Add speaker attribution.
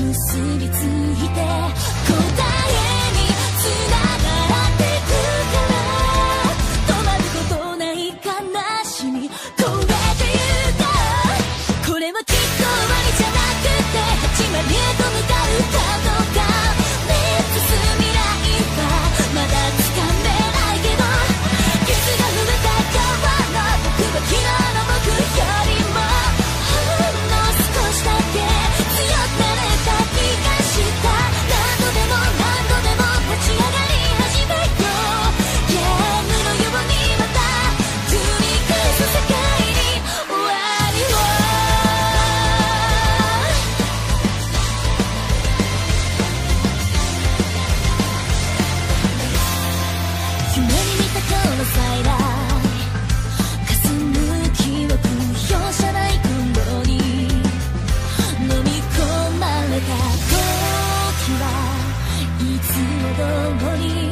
Speaker 1: 結びついて答えにつながってくから止まることない悲しみ超えてゆかこれはきっと終わりじゃなくて始まりへと向かうかどうか目指す未来はまだつかめないけど傷が増えた川の僕は昨日の僕よりもほんの少しだけ強くなれた気がした何度でも何度でも立ち上がり始めようゲームのようにまた繰り返す世界に終わりを夢に見たこの再来霞む記憶容赦ない雲に飲み込まれた時はいつも通り